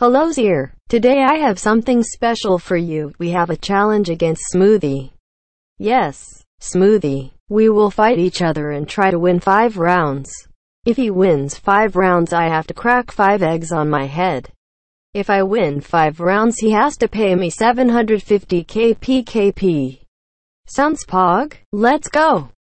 Hello here. Today I have something special for you. We have a challenge against Smoothie. Yes, Smoothie. We will fight each other and try to win 5 rounds. If he wins 5 rounds, I have to crack 5 eggs on my head. If I win 5 rounds, he has to pay me 750k pkp. Sounds pog? Let's go.